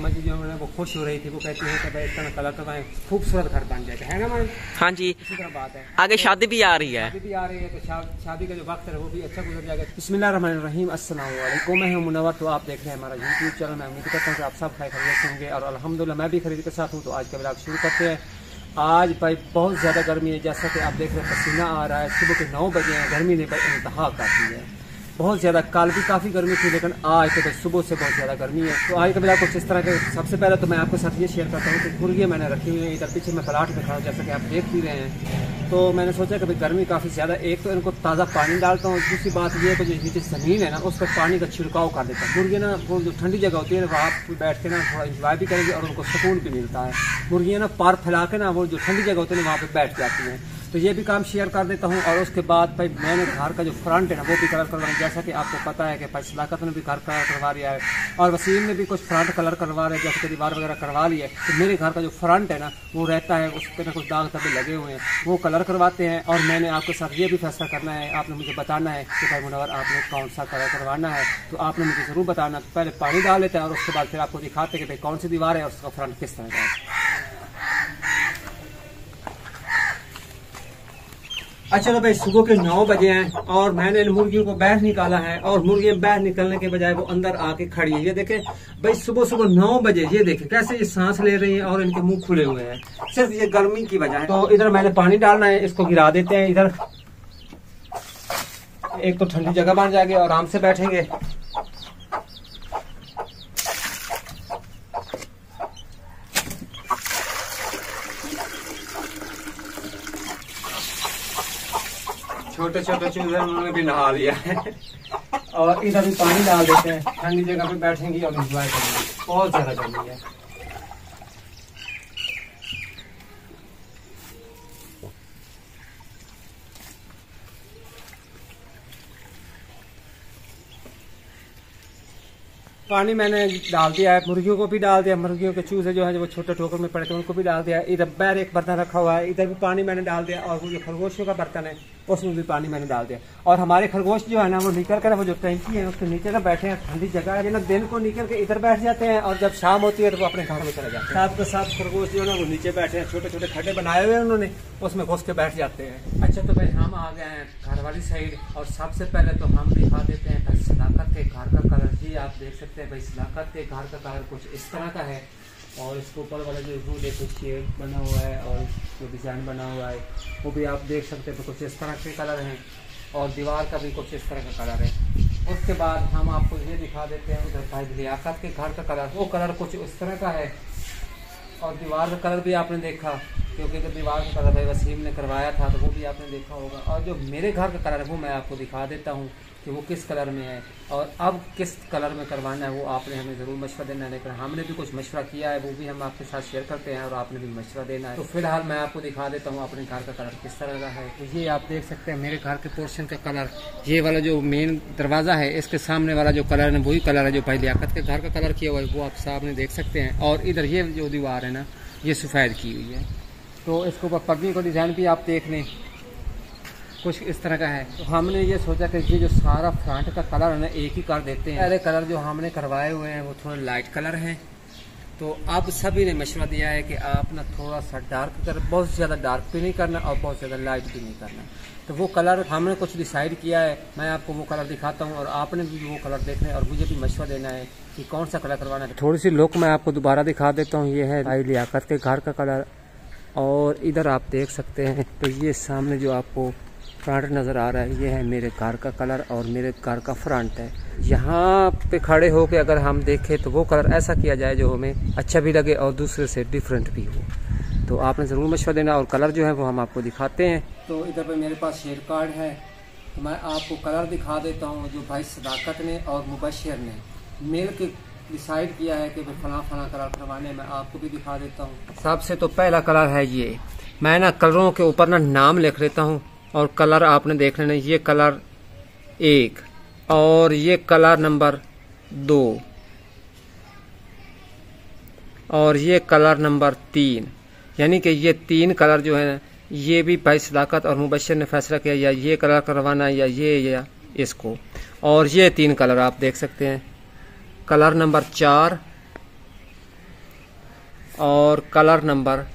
मामा जी जो है वो खुश हो रही थी, वो कहती है कि भाई इस तरह कलर करवाएं, खूबसूरत घर बन जाएगा, है ना मैम? हाँ जी, इसी तरह बात है। आगे शादी भी आ रही है, शादी भी आ रही है, तो शादी का जो वक्त है वो भी अच्छा गुजर जाएगा। बिस्मिल्लाहिर्रहमानिर्रहीम, अस्सलाम वालेकुम, मैं हूं मुनव्वर, तो आप देख रहे हैं हमारा यूट्यूब चैनल। मैं उम्मीद करता हूँ कि आप सब खैरियत से होंगे और अल्हम्दुलिल्लाह मैं भी खरीद के साथ हूँ। तो आज का व्लॉग शुरू करते हैं। आज भाई बहुत ज़्यादा गर्मी है, जैसा कि आप देख रहे हैं पसीना आ रहा है, सुबह के 9 बजे हैं, गर्मी ने भाई इंतहा काफ़ी है, बहुत ज़्यादा। कल भी काफ़ी गर्मी थी, लेकिन आज तो भाई सुबह से बहुत ज़्यादा गर्मी है। तो आज का व्लॉग कुछ इस तरह के, सबसे पहले तो मैं आपके साथ ये शेयर करता हूँ कि मुर्गियाँ मैंने रखी हुई हैं इधर पीछे, मैं प्लाट में खड़ा हूँ जैसा कि आप देख भी रहे हैं। तो मैंने सोचा कि भाई गर्मी काफ़ी ज़्यादा, एक तो इनको ताज़ा पानी डालता हूँ, दूसरी बात ये है कि जो नीचे ज़मीन है ना उस पर पानी का छिड़काव कर देता हूँ। मुर्गियाँ ना वो जो ठंडी जगह होती है वहाँ पर बैठ के ना थोड़ा इंजॉय भी करेंगे और उनको सुकून भी मिलता है। मुर्गियाँ ना पार फैला के ना वो जो ठंडी जगह होती है ना वहाँ पर बैठ जाती हैं। तो ये भी काम शेयर कर देता हूँ। और उसके बाद भाई मैंने घर का जो फ्रंट है ना वो भी कलर करवाना, जैसा कि आपको पता है कि भाई सदाकत ने भी घर कलर करवा लिया है और वसीम ने भी कुछ फ्रंट कलर करवा रहे हैं, जैसे कि दीवार वगैरह करवा लिया है। तो मेरे घर का जो फ्रंट है ना वो रहता है, उस पर ना कुछ दाग धब्बे लगे हुए हैं, वो कलर करवाते हैं। और मैंने आपके साथ ये भी फैसला करना है, आपने मुझे बताना है कि भाई मुनव्वर आपने कौन सा कलर करवाना है। तो आपने मुझे ज़रूर बताना। पहले पानी डाल लेते हैं और उसके बाद फिर आपको दिखाते हैं कि भाई कौन सी दीवार है और उसका फ्रंट किस तरह का है। अच्छा तो भाई सुबह के 9 बजे हैं और मैंने इन मुर्गियों को बाहर निकाला है और मुर्गियां बाहर निकलने के बजाय वो अंदर आके खड़ी है। ये देखें भाई सुबह सुबह 9 बजे, ये देखें कैसे ये सांस ले रही हैं और इनके मुंह खुले हुए हैं, सिर्फ ये गर्मी की वजह है। तो इधर मैंने पानी डालना है, इसको गिरा देते हैं इधर, एक तो ठंडी जगह बन जाएगी और आराम से बैठेंगे। छोटे छोटे चूजे उन्होंने भी नहा लिया है और इधर भी पानी डाल देते हैं, ठंडी जगह पे बैठेंगी और एंजॉय करेंगे। बहुत ज्यादा गर्मी है। पानी मैंने डाल दिया है, मुर्गियों को भी डाल दिया, मुर्गियों के चूजे जो है वो छोटे ठोकर में पड़े थे उनको भी डाल दिया। इधर बाहर एक बर्तन रखा हुआ है, इधर भी पानी मैंने डाल दिया और वो जो खरगोशों का बर्तन है उसमें भी पानी मैंने डाल दिया। और हमारे खरगोश जो है ना वो निकल कर वो जो टैंकी है उसके नीचे ना बैठे हैं, ठंडी जगह है ना, दिन को निकल के इधर बैठ जाते हैं और जब शाम होती है तो वो अपने घर में चले जाते हैं। साथ के साथ खरगोश जो है ना वो नीचे बैठे हैं, छोटे छोटे खड्डे बनाए हुए हैं उन्होंने, उसमें घुस के बैठ जाते हैं। अच्छा तो भाई हम आ गए हैं घर वाली साइड और सबसे पहले तो हम दिखा देते हैं भाई सदाकत के घर का कलर। जी आप देख सकते हैं भाई सदाकत के घर का कलर कुछ इस तरह का है और इसके ऊपर वाला जो रूल है कुछ शेड बना हुआ है और जो डिज़ाइन बना हुआ है वो भी आप देख सकते हैं, तो कुछ इस तरह के कलर हैं और दीवार का भी कुछ इस तरह का कलर है। उसके बाद हम आपको ये दिखा देते हैं उधर भाई लियाकत के घर का कलर, वो कलर कुछ इस तरह का है और दीवार का कलर भी आपने देखा, क्योंकि जब दीवार का कलर भाई वसीम ने करवाया था तो वो भी आपने देखा होगा। और जो मेरे घर का कलर है वो मैं आपको दिखा देता हूँ कि वो किस कलर में है और अब किस कलर में करवाना है वो आपने हमें ज़रूर मशवरा देना है। लेकिन हमने भी कुछ मशवरा किया है, वो भी हम आपके साथ शेयर करते हैं और आपने भी मशवरा देना है। तो फिलहाल मैं आपको दिखा देता हूँ अपने घर का कलर किस तरह का है। तो ये आप देख सकते हैं मेरे घर के पोर्शन का कलर, ये वाला जो मेन दरवाज़ा है इसके सामने वाला जो कलर है वही कलर है जो भाई लियाकत के घर का कलर किया हुआ है, वो आप सामने देख सकते हैं। और इधर ये जो दीवार है ना ये सफ़ेद की हुई है, तो इसके ऊपर पर्दे का डिज़ाइन भी आप देख लें कुछ इस तरह का है। तो हमने ये सोचा कि ये जो सारा फ्रंट का कलर है ना एक ही कर देते हैं। पहले कलर जो हमने करवाए हुए हैं वो थोड़ा लाइट कलर हैं, तो अब सभी ने मशवरा दिया है कि आप ना थोड़ा सा डार्क कलर, बहुत ज़्यादा डार्क भी नहीं करना और बहुत ज़्यादा लाइट भी नहीं करना। तो वो कलर हमने कुछ डिसाइड किया है, मैं आपको वो कलर दिखाता हूँ और आपने भी वो कलर देखना है और मुझे भी मशवरा देना है कि कौन सा कलर करवाना है। थोड़ी सी लुक मैं आपको दोबारा दिखा देता हूँ। ये है भाई लियाकत के घर का कलर और इधर आप देख सकते हैं तो ये सामने जो आपको फ्रंट नज़र आ रहा है ये है मेरे कार का कलर और मेरे कार का फ्रंट है। यहाँ पे खड़े होके अगर हम देखें तो वो कलर ऐसा किया जाए जो हमें अच्छा भी लगे और दूसरे से डिफरेंट भी हो। तो आपने ज़रूर मशवरा देना और कलर जो है वो हम आपको दिखाते हैं। तो इधर पे मेरे पास शेयर कार्ड है, तो मैं आपको कलर दिखा देता हूँ जो भाई सदाकत ने और मुबशिर ने मिल के डिसाइड किया है कि भाई फला फला कलर करवाने, मैं आपको भी दिखा देता हूँ। सबसे तो पहला कलर है ये, मैं ना कलरों के ऊपर ना नाम लिख लेता हूँ और कलर आपने देख लेना। ये कलर 1 और ये कलर नंबर 2 और ये कलर नंबर 3, यानी कि ये 3 कलर जो है ये भी भाई सदाकत और मुबशिर ने फैसला किया या ये कलर करवाना या ये या इसको। और ये 3 कलर आप देख सकते हैं, कलर नंबर 4, और कलर नंबर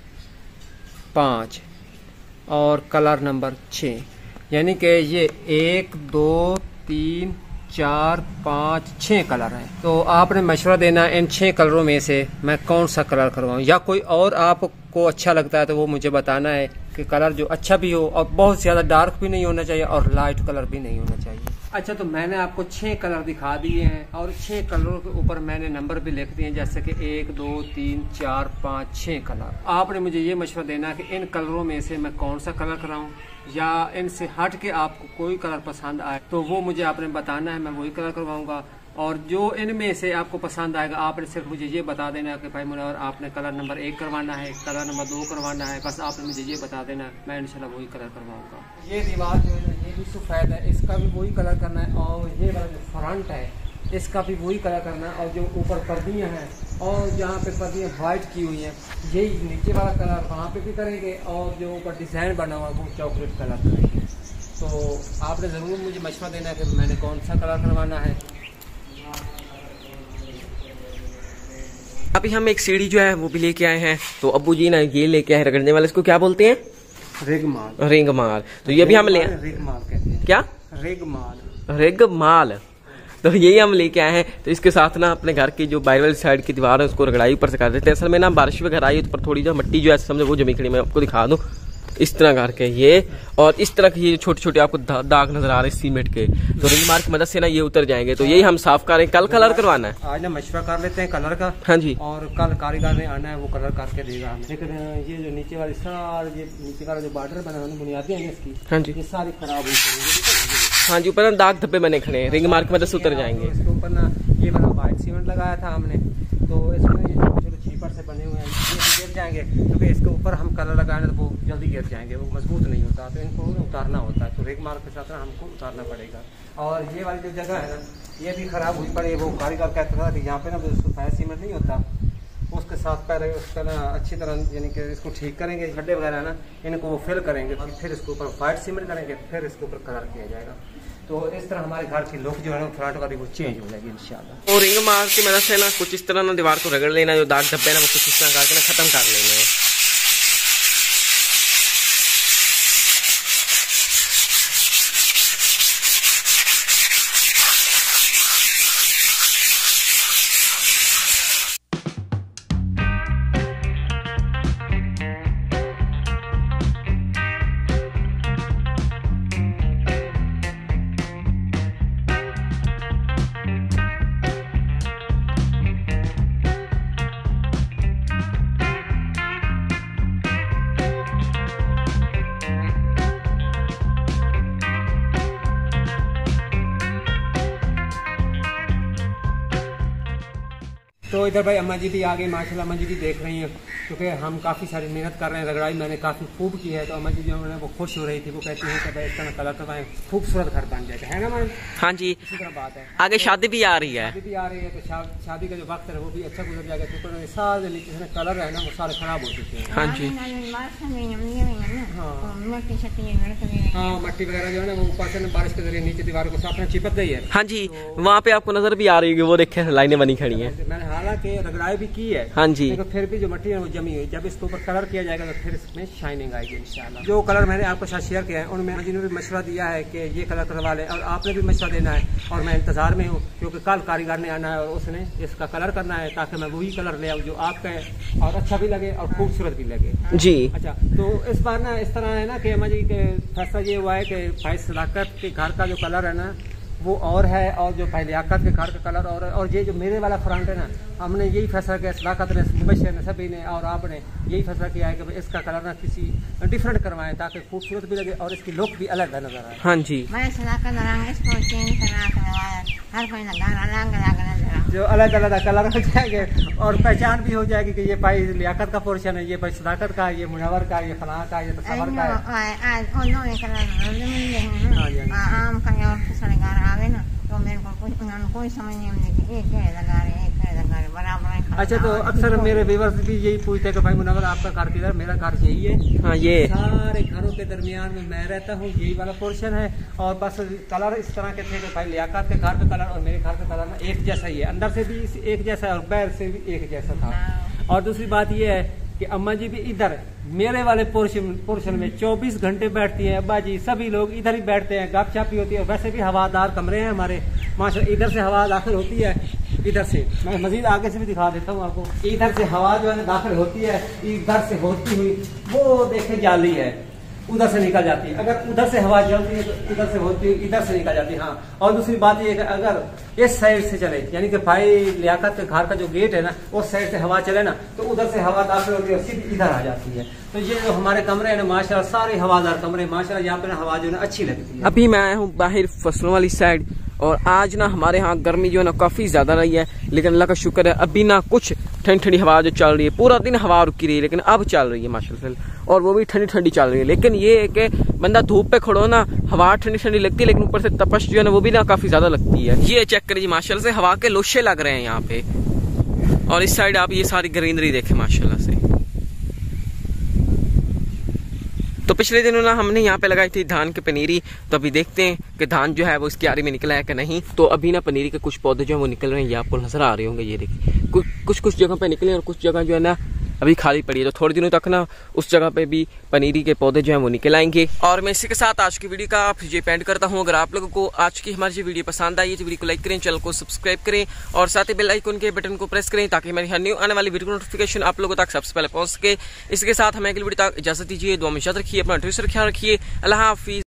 5 और कलर नंबर 6, यानी कि ये 1 2 3 4 5 6 कलर हैं। तो आपने मशवरा देना इन 6 कलरों में से मैं कौन सा कलर करवाऊँ, या कोई और आपको अच्छा लगता है तो वो मुझे बताना है कि कलर जो अच्छा भी हो और बहुत ज़्यादा डार्क भी नहीं होना चाहिए और लाइट कलर भी नहीं होना चाहिए। अच्छा, तो मैंने आपको 6 कलर दिखा दिए हैं और 6 कलरों के ऊपर मैंने नंबर भी लिख दिए हैं, जैसे कि 1 2 3 4 5 6 कलर। आपने मुझे ये मशवरा देना है कि इन कलरों में से मैं कौन सा कलर कराऊं, या इनसे हट के आपको कोई कलर पसंद आए तो वो मुझे आपने बताना है, मैं वही कलर करवाऊंगा। और जो इनमें से आपको पसंद आएगा आपने सिर्फ मुझे ये बता देना है कि भाई मुनव्वर आपने कलर नंबर 1 करवाना है, कलर नंबर 2 करवाना है, बस आपने मुझे ये बता देना है, मैं इंशाल्लाह वही कलर करवाऊंगा। ये दीवार जो है ये भी सफ़ेद है, इसका भी वही कलर करना है, और ये वाला जो फ्रंट है इसका भी वही कलर करना है, और जो ऊपर पर्दियाँ हैं और जहाँ पे पर्दियाँ वाइट की हुई हैं यही नीचे वाला कलर वहाँ पे भी करेंगे, और जो ऊपर डिज़ाइन बना हुआ वो चॉकलेट कलर करेंगे। तो आपने ज़रूर मुझे मशवरा देना है कि मैंने कौन सा कलर करवाना है। अभी हम एक सीढ़ी जो है वो भी लेके आए हैं, तो अब्बू जी ना ये लेके आए रगड़ने वाले, इसको क्या बोलते हैं? रेगमाल। रेगमाल। तो ये भी हम ले रेगमाल कहते हैं। क्या? रेगमाल। रेगमाल। तो यही हम लेके आए हैं। तो इसके साथ ना अपने घर की जो बाहर वाली साइड की दीवार है उसको रगड़ाई ऊपर से कर देते हैं। असल में ना बारिश वगैरह आई तो थोड़ी जो मिट्टी जो है समझो वो जमी खड़ी, मैं आपको दिखा दूं इस तरह करके ये, और इस तरह के ये छोटे छोटे आपको दाग नजर आ रहे हैं सीमेंट के, तो रिंग मार्क की मदद से ना ये उतर जाएंगे। तो यही हम साफ करें, कल कलर करवाना है। आज ना मशवरा कर लेते हैं कलर का। हाँ जी। और कल कारीगर ने आना है, वो कलर करके देगा हमें। लेकिन ये जो नीचे वाली सारी ये नीचे वाला जो बॉर्डर बना है बुनियादी है इसकी, हाँ जी, ये सारी खराब हुई है। हाँ जी, ऊपर ना दाग धब्बे बने खड़े हैं, रिंग मार्क की मदद से उतर जाएंगे। इसके ऊपर ना ये वाला व्हाइट सीमेंट लगाया था हमने, तो इसमें ये छोटे छीपर से बने हुए हैं, ये गिर जाएंगे क्योंकि इसके ऊपर हम कलर लगाएंगे तो वो जल्दी गिर जाएंगे, वो मजबूत नहीं होता, तो इनको उतारना होता है। तो रेग मार्क के साथ हमको उतारना पड़ेगा। और ये वाली जो जगह है ना ये भी खराब हुई पड़ी है, वो कारीगर कहता था कि यहाँ पे ना सफेद सीमेंट नहीं होता, उसके साथ पहले उसका ना अच्छी तरह यानी कि इसको ठीक करेंगे, गड्ढे वगैरह ना इनको वो फिल करेंगे, फिर इसके ऊपर व्हाइट सीमेंट करेंगे, फिर इसके ऊपर कलर किया जाएगा। तो इस तरह हमारे घर की लुक जो है ना फ्रंट वाली वो चेंज हो जाएगी इंशाल्लाह। और रिंग मार्क की मदद से ना कुछ इस तरह ना दीवार को रगड़ लेना, जो दाग धब्बे ना वो कुछ इस तरह करके ना खत्म कर लेने हैं। तो इधर भाई अम्मा जी भी आ गई माशाल्लाह, अम्मा जी भी देख रही हैं क्योंकि हम काफ़ी सारी मेहनत कर रहे हैं, रगड़ाई मैंने काफ़ी खूब की है। तो अम्मा जी जो है वो खुश हो रही थी, वो कहती है कि भाई इस तरह कलर करवाएं, खूबसूरत घर बन जाएगा, है ना मैम? हाँ जी, इसी तरह बात है। आगे शादी भी आ रही है, शादी भी आ रही है, तो शादी का जो वक्त है वो भी अच्छा गुजर जाएगा, क्योंकि सारे नीचे कलर है ना वो सारे खराब हो चुके हैं। हाँ जी, हाँ मट्टी वगैरह जो है ना वो ऊपर से बारिश के जरिए नीचे दीवार को साफ चिपक गई है। हाँ जी, वहाँ पे आपको नजर भी आ रही है, वो देखे लाइनें बनी खड़ी हैं। मैंने हालांकि रगड़ाई भी की है, हाँ जी, लेकिन फिर भी जो मट्टी है वो जमी हुई, जब इसके ऊपर कलर किया जाएगा तो फिर इसमें शाइनिंग आएगी इंशाल्लाह। जो कलर मैंने आपके साथ शेयर किया है उनमें जिन्होंने भी मशवरा दिया है कि ये कलर करवा लें, और आपने भी मशवरा देना है, और मैं इंतजार में हूँ क्योंकि कल कारीगर ने आना है और उसने इसका कलर करना है ताकि मैं वही कलर ले आऊँ जो आपका है और अच्छा भी लगे और खूबसूरत भी लगे जी। अच्छा, तो इस बार ना इस तरह है ना कि अम्मा जी के फैसला ये हुआ है कि भाई सदाकत के घर का जो कलर है ना वो और है, और जो भाई लियाकत के घर का कलर और ये जो मेरे वाला फ्रंट है ना हमने यही फैसला किया, सदाकत ने, मुबशर ने, सभी ने और आपने यही फैसला किया है कि भाई इसका कलर ना किसी डिफरेंट करवाएं ताकि खूबसूरत भी लगे और इसकी लुक भी अलग नजर आए। हाँ जी, जो अलग अलग कलर हो जाएंगे और पहचान भी हो जाएगी कि ये भाई लियाकत का पोर्शन है, ये भाई सदाकत का, ये मुनव्वर का, ये फलां का, ये तसव्वुर का है। तो मेरे को कोई समझ नहीं लगा रहे बराबर। अच्छा, तो अक्सर मेरे व्यूअर्स भी यही पूछते हैं कि भाई मुनव्वर आपका घर किधर? मेरा घर यही है। हाँ, ये सारे घरों के दरमियान में मैं रहता हूँ, यही वाला पोर्शन है, और बस कलर इस तरह के थे कि भाई लियाकत के घर का कलर और मेरे घर का कलर ना एक जैसा ही है, अंदर से भी एक जैसा है और बाहर से भी एक जैसा था। और दूसरी बात ये है कि अम्मा जी भी इधर मेरे वाले पोर्शन में 24 घंटे बैठती हैं। अब्बा जी सभी लोग इधर ही बैठते हैं, गपशप होती है। वैसे भी हवादार कमरे हैं हमारे माशाल्लाह। इधर से हवा दाखिल होती है, इधर से मैं मजीद आगे से भी दिखा देता हूँ आपको। इधर से हवा जो है दाखिल होती है, इधर से होती हुई वो देखे जाली है, उधर से निकल जाती है। अगर उधर से हवा चलती है तो इधर से होती है, इधर से निकल जाती है। हाँ, और दूसरी बात ये है कि अगर इस साइड से चले, यानी कि भाई लियाकत के घर का जो गेट है ना, उस साइड से हवा चले ना, तो उधर से हवा दाखिल होती है और सीधी इधर आ जाती है। तो ये जो हमारे कमरे हैं ना माशाल्लाह, सारे हवादार कमरे माशाल्लाह, यहाँ पे ना हवा जो है अच्छी लगती है। अभी मैं आया हूँ बाहर फसलों वाली साइड, और आज ना हमारे यहाँ गर्मी जो है ना काफी ज्यादा रही है, लेकिन अल्लाह का शुक्र है अभी ना कुछ ठंडी ठंडी हवा जो चल रही है। पूरा दिन हवा रुकी रही है, लेकिन अब चल रही है माशाल्लाह, और वो भी ठंडी ठंडी चल रही है। लेकिन ये है कि बंदा धूप पे खड़ो ना, हवा ठंडी ठंडी लगती है, लेकिन ऊपर से तपश जो है ना वो भी ना काफी ज्यादा लगती है। ये चेक करिए माशाल्लाह से हवा के लोशे लग रहे हैं यहाँ पे। और इस साइड आप ये सारी ग्रीनरी देखे माशाल्लाह से। तो पिछले दिनों ना हमने यहाँ पे लगाई थी धान की पनीरी, तो अभी देखते हैं कि धान जो है वो इसकी आरी में निकला है कि नहीं। तो अभी ना पनीरी के कुछ पौधे जो है वो निकल रहे हैं, ये आपको नजर आ रहे होंगे। ये देखिए कुछ जगह पे निकले और कुछ जगह जो है ना अभी खाली पड़ी है। तो थोड़े दिनों तक ना उस जगह पे भी पनीरी के पौधे जो है वो निकल आएंगे। और मैं इसी के साथ आज की वीडियो का ये पेंड करता हूँ। अगर आप लोगों को आज की हमारी वीडियो पसंद आई है तो वीडियो को लाइक करें, चैनल को सब्सक्राइब करें और साथ ही बेल आइकन के बटन को प्रेस करें, ताकि हमारी हर न्यू आने वाली वीडियो नोटिफिकेशन आप लोगों तक सबसे पहले पहुंच सके। इसके साथ हमें अगली वीडियो तक इजाजत दीजिए। दुआ में याद रखिए, अपना ख्याल रखिए। अल्लाह हाफिज।